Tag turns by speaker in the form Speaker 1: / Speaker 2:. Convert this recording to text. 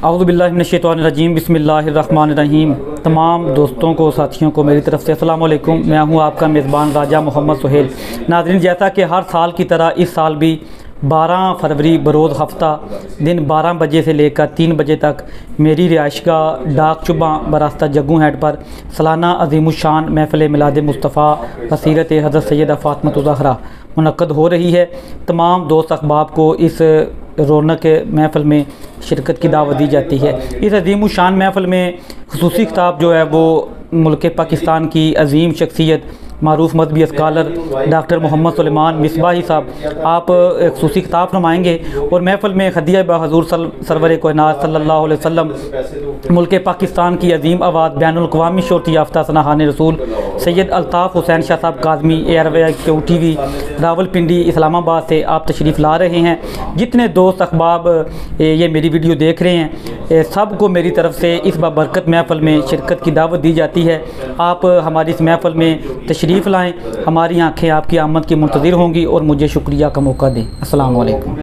Speaker 1: औज़ुबिल्लाहि मिनश्शैतानिर्रजीम बिस्मिल्लाहिर्रहमानिर्रहीम। तमाम दोस्तों को, साथियों को मेरी तरफ़ से अस्सलाम वालेकुम। मैं हूं आपका मेज़बान राजा मोहम्मद सुहेल। नाज़रीन, जैसा कि हर साल की तरह इस साल भी 12 फरवरी बरोज़ हफ्ता दिन 12 बजे से लेकर 3 बजे तक मेरी रिहाइशगाह डाक चुबा बरास्ता जग्गू हेड पर सालाना अज़ीमुश्शान महफ़िल मिलाद मुस्तफ़ा बसीरत हज़रत सैयदा फ़ातिमा ज़हरा मुनक़्क़द हो रही है। तमाम दोस्त अहबाब को इस रौनक महफ़िल में शिरकत की दावत दी जाती है। इस अज़ीमुश्शान महफ़िल में ख़ुसूसी खिताब जो है वो मुल्क पाकिस्तान की अज़ीम शख्सियत मारूफ़ मज़हबी स्कॉलर डॉक्टर मोहम्मद सुलेमान मिसबाही साहब आप ख़ुसूसी खिताब फरमाएँगे और महफ़िल में खदिया बहज़ूर सरवर कायनात सल्लल्लाहु अलैहि वसल्लम मुल्क पाकिस्तान की अज़ीम आवाज़ बैनुल अक़वामी शोहरत याफ़्ता सनाहाने रसूल सैयद अल्ताफ़ हुसैन शाह साहब काज़मी एयरवे टीवी रावलपिंडी इस्लामाबाद से आप तशरीफ़ ला रहे हैं। जितने दोस्त अहबाब ये मेरी वीडियो देख रहे हैं सब को मेरी तरफ़ से इस बाबरकत महफ़िल में शिरकत की दावत दी जाती है। आप हमारी इस महफ़िल में तशरीफ़ लाएँ, हमारी आँखें आपकी आमद की मुंतज़िर होंगी और मुझे शुक्रिया का मौका दें। अस्सलाम वालेकुम।